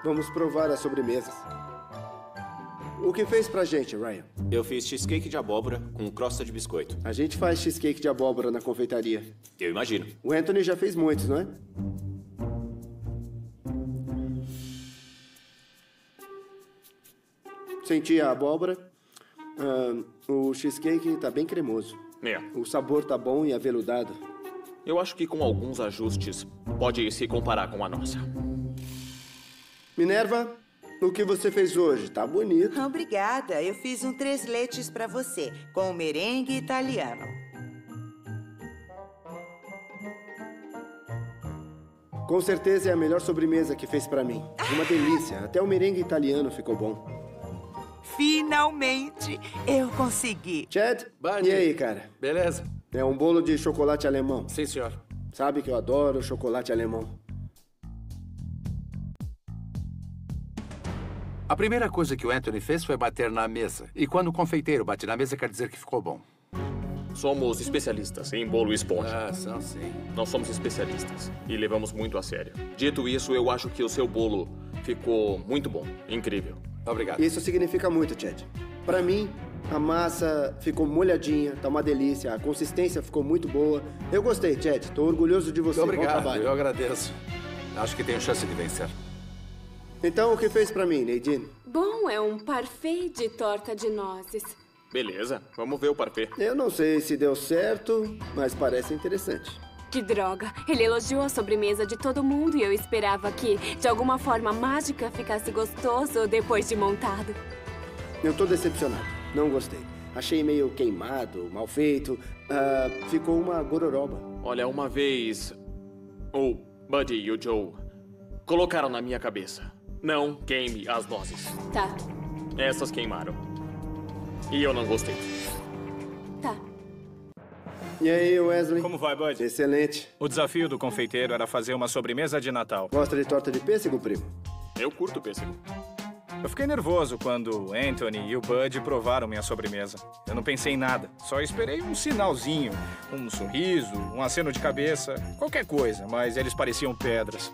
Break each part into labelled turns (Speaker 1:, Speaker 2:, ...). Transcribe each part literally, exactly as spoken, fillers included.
Speaker 1: Vamos provar as sobremesas. O que fez pra gente, Ryan?
Speaker 2: Eu fiz cheesecake de abóbora com crosta de biscoito.
Speaker 1: A gente faz cheesecake de abóbora na confeitaria.
Speaker 2: Eu imagino.
Speaker 1: O Anthony já fez muitos, não é? Senti a abóbora. Ah, o cheesecake tá bem cremoso.
Speaker 2: É.
Speaker 1: O sabor tá bom e aveludado.
Speaker 2: Eu acho que com alguns ajustes pode se comparar com a nossa.
Speaker 1: Minerva, o que você fez hoje? Tá bonito.
Speaker 3: Obrigada. Eu fiz um três leites pra você, com merengue italiano.
Speaker 1: Com certeza é a melhor sobremesa que fez pra mim. Uma delícia. Até o merengue italiano ficou bom.
Speaker 3: Finalmente, eu consegui.
Speaker 1: Chad,
Speaker 4: Bud.
Speaker 1: e aí, cara?
Speaker 4: Beleza?
Speaker 1: É um bolo de chocolate alemão.
Speaker 4: Sim, senhor.
Speaker 1: Sabe que eu adoro chocolate alemão.
Speaker 5: A primeira coisa que o Anthony fez foi bater na mesa. E quando o confeiteiro bate na mesa, quer dizer que ficou bom.
Speaker 2: Somos especialistas em bolo e esponja.
Speaker 5: Ah, são sim.
Speaker 2: Nós somos especialistas e levamos muito a sério. Dito isso, eu acho que o seu bolo ficou muito bom. Incrível.
Speaker 5: Obrigado.
Speaker 1: Isso significa muito, Chad. Pra mim, a massa ficou molhadinha, tá uma delícia. A consistência ficou muito boa. Eu gostei, Chad. Tô orgulhoso de você.
Speaker 5: Muito
Speaker 1: Bom
Speaker 5: obrigado,
Speaker 1: trabalho.
Speaker 5: eu agradeço. Acho que tenho chance de vencer.
Speaker 1: Então, o que fez pra mim, Nadine?
Speaker 6: Bom, é um parfait de torta de nozes.
Speaker 2: Beleza, vamos ver o parfait.
Speaker 1: Eu não sei se deu certo, mas parece interessante.
Speaker 6: Que droga! Ele elogiou a sobremesa de todo mundo e eu esperava que, de alguma forma mágica, ficasse gostoso depois de montado.
Speaker 1: Eu tô decepcionado. Não gostei. Achei meio queimado, mal feito. Ah, ficou uma gororoba.
Speaker 2: Olha, uma vez o Buddy e o Joe colocaram na minha cabeça: não queime as nozes.
Speaker 6: Tá,
Speaker 2: Essas queimaram. E eu não gostei.
Speaker 6: tá.
Speaker 1: E aí, Wesley?
Speaker 7: Como vai, Bud?
Speaker 1: Excelente.
Speaker 7: O desafio do confeiteiro era fazer uma sobremesa de Natal.
Speaker 1: Gosta de torta de pêssego, primo?
Speaker 2: Eu curto pêssego.
Speaker 7: Eu fiquei nervoso quando o Anthony e o Bud provaram minha sobremesa. Eu não pensei em nada, só esperei um sinalzinho, um sorriso, um aceno de cabeça, qualquer coisa, mas eles pareciam pedras.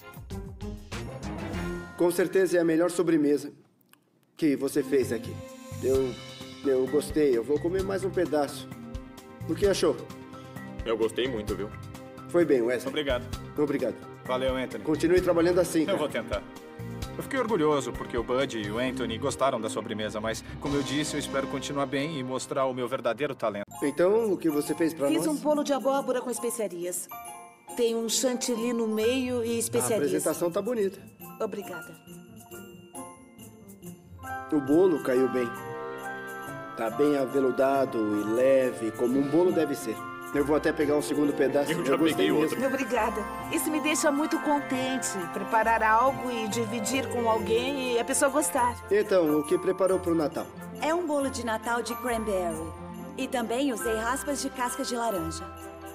Speaker 1: Com certeza é a melhor sobremesa que você fez aqui. Eu, eu gostei. Eu vou comer mais um pedaço. O que achou?
Speaker 2: Eu gostei muito, viu?
Speaker 1: Foi bem, Wesley.
Speaker 7: Obrigado.
Speaker 1: Obrigado.
Speaker 7: Valeu, Anthony.
Speaker 1: Continue trabalhando assim,
Speaker 7: Eu
Speaker 1: cara.
Speaker 7: vou tentar. Eu fiquei orgulhoso porque o Bud e o Anthony gostaram da sobremesa, mas, como eu disse, eu espero continuar bem e mostrar o meu verdadeiro talento.
Speaker 1: Então, o que você fez pra
Speaker 8: Fiz
Speaker 1: nós?
Speaker 8: um bolo de abóbora com especiarias. Tem um chantilly no meio e
Speaker 1: A
Speaker 8: especiarias.
Speaker 1: apresentação tá bonita.
Speaker 8: Obrigada.
Speaker 1: O bolo caiu bem. Tá bem aveludado e leve, como um bolo deve ser. Eu vou até pegar um segundo pedaço.
Speaker 2: Eu já
Speaker 1: gostei
Speaker 2: peguei
Speaker 1: mesmo.
Speaker 2: outro.
Speaker 8: Obrigada. Isso me deixa muito contente. Preparar algo e dividir com alguém e a pessoa gostar.
Speaker 1: Então, o que preparou pro Natal?
Speaker 9: É um bolo de Natal de cranberry. E também usei raspas de casca de laranja.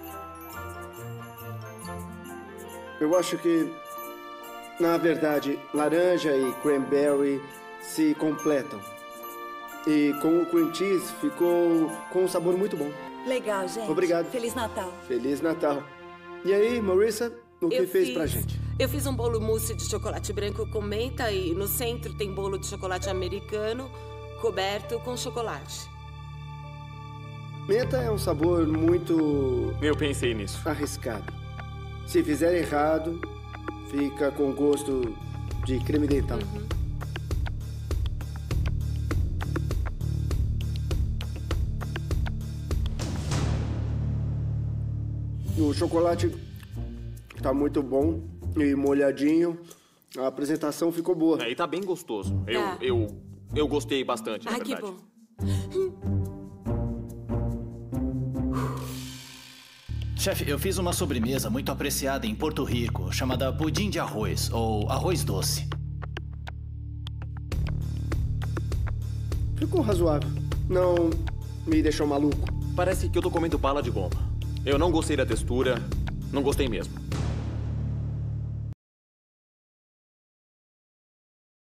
Speaker 1: Eu acho que, na verdade, laranja e cranberry se completam. E com o cream cheese ficou com um sabor muito bom.
Speaker 9: Legal, gente.
Speaker 1: Obrigado.
Speaker 9: Feliz Natal.
Speaker 1: Feliz Natal. E aí, Marissa, o que
Speaker 10: Eu
Speaker 1: fez
Speaker 10: fiz-
Speaker 1: pra gente?
Speaker 10: Eu fiz um bolo mousse de chocolate branco com menta e no centro tem bolo de chocolate americano coberto com chocolate.
Speaker 1: Menta é um sabor muito
Speaker 2: Eu pensei nisso.
Speaker 1: arriscado. Se fizer errado, fica com gosto de creme dental. O chocolate tá muito bom e molhadinho. A apresentação ficou boa.
Speaker 2: Aí tá bem gostoso. Eu,
Speaker 10: Tá.
Speaker 2: eu, eu gostei bastante, na
Speaker 10: Ai, que
Speaker 2: verdade.
Speaker 10: bom.
Speaker 11: Chefe, eu fiz uma sobremesa muito apreciada em Porto Rico, chamada pudim de arroz, ou arroz doce.
Speaker 1: Ficou razoável. Não me deixou maluco.
Speaker 2: Parece que eu tô comendo bala de goma. Eu não gostei da textura, não gostei mesmo.